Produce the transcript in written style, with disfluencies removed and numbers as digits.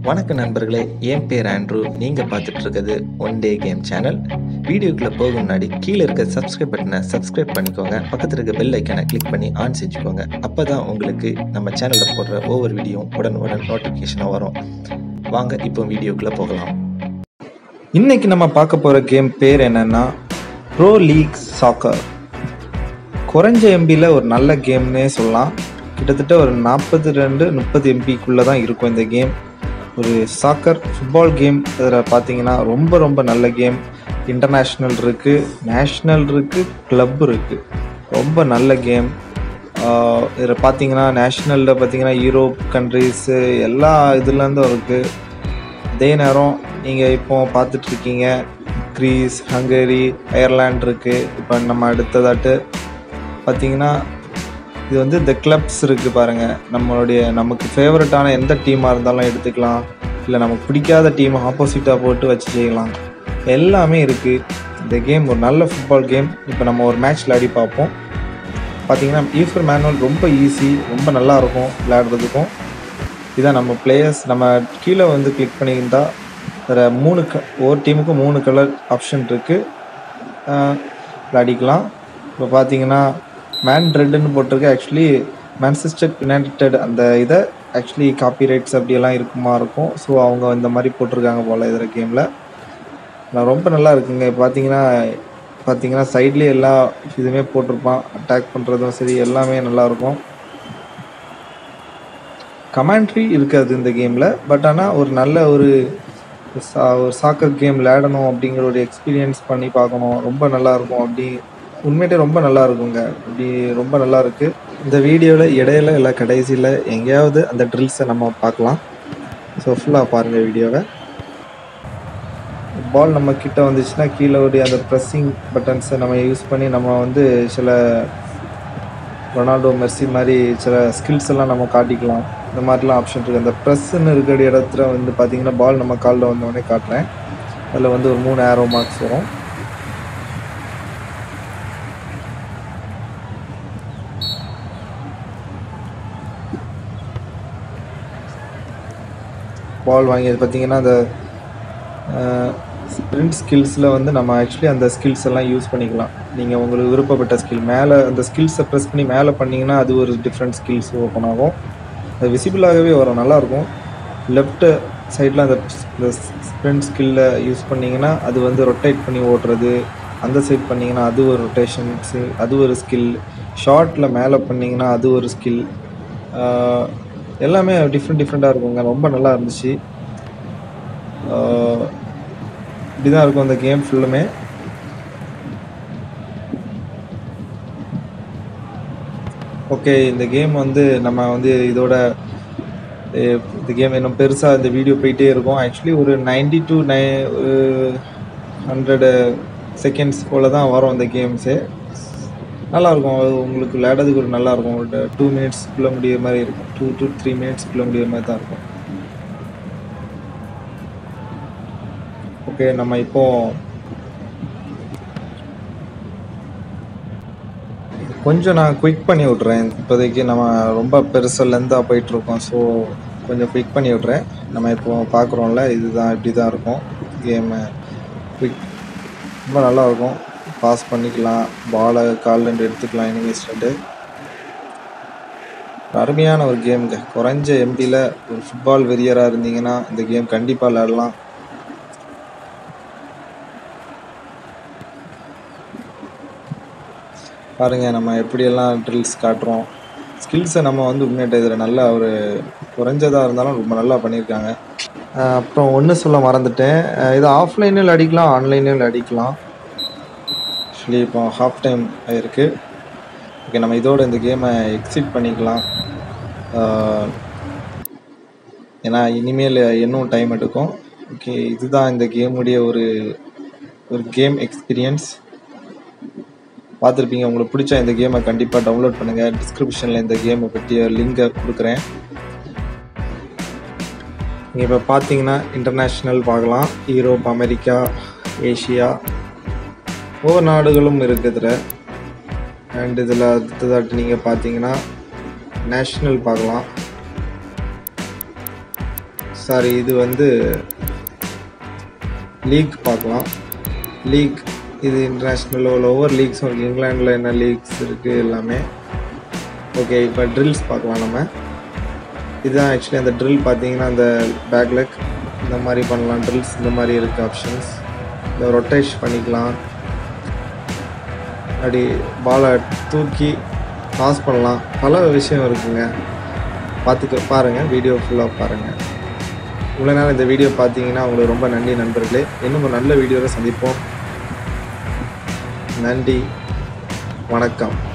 வணக்கம் நண்பர்களே, என் பேர் ஆண்ட்ரூ. நீங்கள் பார்த்துட்டு இருக்கிறது ஒன் டே கேம் சேனல். வீடியோக்குள்ளே போக முன்னாடி கீழே இருக்க சப்ஸ்கிரைப் பட்டனை சப்ஸ்கிரைப் பண்ணிக்கோங்க. பக்கத்தில் இருக்க பெல் ஐக்கனை கிளிக் பண்ணி ஆன் செஞ்சுக்கோங்க. அப்போ தான் உங்களுக்கு நம்ம சேனலில் போடுற ஒவ்வொரு வீடியோ உடனுக்குடன் நோட்டிஃபிகேஷனாக வரும். வாங்க இப்போ வீடியோக்குள்ளே போகலாம். இன்னைக்கு நம்ம பார்க்க போகிற கேம் பேர் என்னென்னா ப்ரோ லீக் சாக்கர். குறைஞ்ச எம்பியில் ஒரு நல்ல கேம்னே சொல்லலாம். கிட்டத்தட்ட ஒரு 42-30 எம்பிக்குள்ளே தான் இருக்கும் இந்த கேம். ஒரு சாக்கர் ஃபுட்பால் கேம். இதில் பார்த்தீங்கன்னா ரொம்ப நல்ல கேம். இன்டர்நேஷ்னல் இருக்குது, நேஷ்னல் இருக்குது, கிளப் இருக்குது. ரொம்ப நல்ல கேம். இதில் பார்த்தீங்கன்னா நேஷ்னலில் பார்த்தீங்கன்னா யூரோப் கண்ட்ரீஸு எல்லா இதுலேருந்தும் இருக்குது. அதே நேரம் நீங்கள் இப்போ பார்த்துட்ருக்கீங்க கிரீஸ், ஹங்கேரி, அயர்லாண்ட் இருக்குது. இப்போ நம்ம அடுத்ததாட்டு பார்த்தீங்கன்னா இது வந்து இந்த கிளப்ஸ் இருக்குது பாருங்கள். நமக்கு ஃபேவரட்டான எந்த டீமாக இருந்தாலும் எடுத்துக்கலாம், இல்லை நமக்கு பிடிக்காத டீமை ஆப்போசிட்டாக போட்டு வச்சு செய்யலாம். எல்லாமே இருக்குது. இந்த கேம் ஒரு நல்ல ஃபுட்பால் கேம். இப்போ நம்ம ஒரு மேட்ச் விளையாடி பார்ப்போம். பார்த்தீங்கன்னா யூசர் மேனுவல் ரொம்ப ஈஸி, ரொம்ப நல்லாயிருக்கும் விளையாடுறதுக்கும். இதான் நம்ம பிளேயர்ஸ். நம்ம கீழே வந்து கிளிக் பண்ணியிருந்தா அதில் ஒவ்வொரு டீமுக்கும் 3 கலர் ஆப்ஷன் இருக்குது, விளையாடிக்கலாம். இப்போ பார்த்தீங்கன்னா மேன் ரெட்டுன்னு போட்டிருக்கு. ஆக்சுவலி மான்செஸ்டர் யுனைடெட் அந்த இதை ஆக்சுவலி காப்பிரைட்ஸ் அப்படியெல்லாம் இருக்கும். ஸோ அவங்க இந்த மாதிரி போட்டிருக்காங்க போல் இதில் கேமில். ரொம்ப நல்லா இருக்குங்க. பார்த்தீங்கன்னா சைட்லேயே எல்லா இதுவுமே போட்டிருப்பான். அட்டாக் பண்ணுறதும் சரி எல்லாமே நல்லாயிருக்கும். கமெண்ட்ரி இருக்காது இந்த கேமில். பட் ஆனால் ஒரு நல்ல ஒரு சாக்கர் கேம் விளையாடணும் அப்படிங்கிற ஒரு எக்ஸ்பீரியன்ஸ் பண்ணி பார்க்கணும். ரொம்ப நல்லாயிருக்கும். அப்படி உண்மையிலே ரொம்ப நல்லா இருக்குங்க. அப்படி ரொம்ப நல்லா இருக்குது. இந்த வீடியோவில் இடையில இல்லை கடைசியில் எங்கேயாவது அந்த ட்ரில்ஸை நம்ம பார்க்கலாம். ஸோ ஃபுல்லாக பாருங்கள் வீடியோவை. பால் நம்ம கிட்ட வந்துச்சுன்னா கீழே ஒரு அந்த ப்ரெஸ்ஸிங் பட்டன்ஸை நம்ம யூஸ் பண்ணி நம்ம வந்து சில ரொனால்டோ, மெர்சி மாதிரி சில ஸ்கில்ஸ் எல்லாம் நம்ம காட்டிக்கலாம். இந்த மாதிரிலாம் ஆப்ஷன் இருக்குது. அந்த ப்ரெஸ்ஸுன்னு இருக்கிற இடத்துல வந்து பார்த்திங்கன்னா பால் நம்ம காலில் வந்தோடனே காட்டுறேன். அதில் வந்து ஒரு 3 ஏரோ மார்க்ஸ் வரும். பால் வாங்கி பார்த்தீங்கன்னா அந்த ஸ்ப்ரிண்ட் ஸ்கில்ஸில் வந்து நம்ம ஆக்சுவலி அந்த ஸ்கில்ஸ் எல்லாம் யூஸ் பண்ணிக்கலாம். நீங்கள் உங்களுக்கு விருப்பப்பட்ட ஸ்கில் மேலே அந்த ஸ்கில்ஸை ப்ரெஸ் பண்ணி மேலே பண்ணிங்கன்னா அது ஒரு டிஃப்ரெண்ட் ஸ்கில்ஸ் ஓப்பன் ஆகும். அது விசிபிளாகவே வரும், நல்லாயிருக்கும். லெஃப்ட் சைடில் அந்த ஸ்ப்ரிண்ட் ஸ்கில்லை யூஸ் பண்ணிங்கன்னா அது வந்து ரொட்டேட் பண்ணி ஓடுறது. அந்த சைட் பண்ணிங்கன்னா அது ஒரு ரொட்டேஷன்ஸு, அது ஒரு ஸ்கில். ஷார்ட்டில் மேலே பண்ணிங்கன்னா அது ஒரு ஸ்கில். எல்லாமே டிஃப்ரெண்ட்டாக இருக்குங்க. ரொம்ப நல்லா இருந்துச்சு. இப்படி தான் இருக்கும் இந்த கேம் ஃபுல்லுமே. ஓகே, இந்த கேம் வந்து நம்ம வந்து இந்த கேம் இன்னும் பெருசாக இந்த வீடியோ போயிட்டே இருக்கும். ஆக்சுவலி ஒரு 90 to 100 செகண்ட்ஸ் போல் தான் வரும் இந்த கேம்ஸு. நல்லாயிருக்கும். உங்களுக்கு விளையாடுறதுக்கு ஒரு நல்லாயிருக்கும். ஒரு 2 மினிட்ஸ்க்குள்ளே முடிகிற மாதிரி இருக்கும். 2 to 3 மினிட்ஸ்க்குள்ளே முடிகிற மாதிரி தான் இருக்கும். ஓகே, நம்ம இப்போது கொஞ்சம் நான் குயிக் பண்ணி விட்றேன். இப்போதைக்கு நம்ம ரொம்ப பெருசாக லென்த்தாக போயிட்டுருக்கோம். ஸோ கொஞ்சம் குயிக் பண்ணி விட்றேன். நம்ம இப்போ பார்க்குறோம்ல, இதுதான் இப்படி தான் இருக்கும் கேமு. குயிக் ரொம்ப நல்லாயிருக்கும். பாஸ் பண்ணிக்கலாம், பாலை கால்லேருந்து எடுத்துக்கலாம், இனிமேஸ்ட்டு. அருமையான ஒரு கேமுங்க. குறைஞ்ச எம்பியில் ஒரு ஃபுட்பால் வெறியராக இருந்தீங்கன்னா இந்த கேம் கண்டிப்பாக விளையாடலாம். பாருங்கள் நம்ம எப்படியெல்லாம் ட்ரில்ஸ் காட்டுறோம். ஸ்கில்ஸை நம்ம வந்து உண்மையிட்ட இதில் நல்லா ஒரு குறைஞ்சதாக இருந்தாலும் ரொம்ப நல்லா பண்ணியிருக்காங்க. அப்புறம் ஒன்று சொல்ல மறந்துட்டேன். இது ஆஃப்லைனில் அடிக்கலாம், ஆன்லைனில் அடிக்கலாம். ஆக்சுவலி இப்போ ஹாஃப் டைம் ஆகிருக்கு. ஓகே, நம்ம இதோட இந்த கேமை எக்ஸிட் பண்ணிக்கலாம். ஏன்னா இனிமேல் இன்னும் டைம் எடுக்கும். ஓகே, இதுதான் இந்த கேமுடைய ஒரு கேம் எக்ஸ்பீரியன்ஸ். பார்த்துருப்பீங்க. உங்களுக்கு பிடிச்சா இந்த கேமை கண்டிப்பாக டவுன்லோட் பண்ணுங்கள். டிஸ்கிரிப்ஷனில் இந்த கேமை பற்றிய லிங்கை கொடுக்குறேன். நீங்கள் இப்போ பார்த்தீங்கன்னா இன்டர்நேஷ்னல் பார்க்கலாம். யூரோப், அமெரிக்கா, ஏஷியா ஒவ்வொரு நாடுகளும் இருக்குது. அண்ட் இதில் அடுத்ததாட்டு நீங்கள் பார்த்தீங்கன்னா நேஷ்னல் பார்க்கலாம். சாரி, இது வந்து லீக் பார்க்கலாம். லீக் இது இன்டர்நேஷ்னல் லெவலில் ஒவ்வொரு லீக்ஸும் இருக்குது. இங்கிலாண்டில் என்ன லீக்ஸ் இருக்குது எல்லாமே. ஓகே, இப்போ ட்ரில்ஸ் பார்க்கலாம். நம்ம இதுதான் ஆக்சுவலி அந்த ட்ரில் பார்த்தீங்கன்னா அந்த பேக்லெக் இந்த மாதிரி பண்ணலாம். ட்ரில்ஸ் இந்த மாதிரி இருக்குது ஆப்ஷன்ஸ். இந்த ரொட்டேஷ் பண்ணிக்கலாம். அப்படி பாலை தூக்கி பாஸ் பண்ணலாம். பல விஷயம் இருக்குங்க. பாருங்கள், வீடியோ ஃபுல்லாக பாருங்கள். இவ்வளோ நேரம் இந்த வீடியோ பார்த்தீங்கன்னா உங்களுக்கு ரொம்ப நன்றி நண்பர்களே. இன்னும் ஒரு நல்ல வீடியோவில் சந்திப்போம். நன்றி, வணக்கம்.